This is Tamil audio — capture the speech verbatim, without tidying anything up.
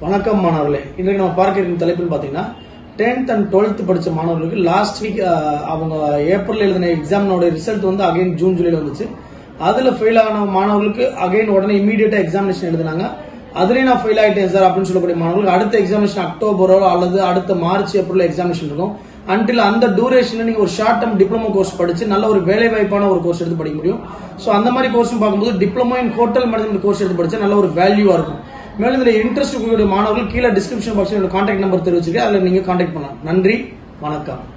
வணக்கம் மாணவர்களே, இன்றைக்கு நம்ம பார்க்க இருக்கும் தலைப்புன்னு பார்த்தீங்கன்னா டென்த் அண்ட் டுவெல்த் படிச்ச மாணவர்களுக்கு லாஸ்ட் வீக் அவங்க ஏப்ரல் எழுதின எக்ஸாமோட ரிசல்ட் வந்து அகைன் ஜூன் ஜூலைல வந்துச்சு. அதுல ஃபெயில் ஆன மாணவர்களுக்கு அகைன் உடனே இமீடியட்டா எக்ஸாமினேஷன் எழுதினாங்க. அதுலயே நான் ஃபெயில் ஆயிட்டேன் சார் அப்படின்னு சொல்லக்கூடிய மாணவர்களுக்கு அடுத்த எக்ஸாமினேஷன் அக்டோபரோ அல்லது அடுத்த மார்ச் ஏப்ரல் எக்ஸாமினேஷன் இருக்கும். அன்டில் அந்த டூரேஷன்ல நீங்க ஒரு ஷார்ட் டர்ம் டிப்ளமோ கோர்ஸ் படிச்சு நல்ல ஒரு வேலை வாய்ப்பான ஒரு கோர்ஸ் எடுத்து படிக்க முடியும். சோ அந்த மாதிரி கோர்ஸ் பார்க்கும்போது diploma in hotel management course எடுத்து படிச்சா நல்ல ஒரு வேல்யூவா இருக்கும். மேலும் இதுல இன்ட்ரெஸ்ட் உங்களுடைய மாணவர்கள் கீழே டிஸ்கிரிப்ஷன் பாக்ஸ்ல கான்டாக்ட் நம்பர் தெரிவிச்சிருக்கேன், அதுல நீங்க கான்டாக்ட் பண்ணலாம். நன்றி, வணக்கம்.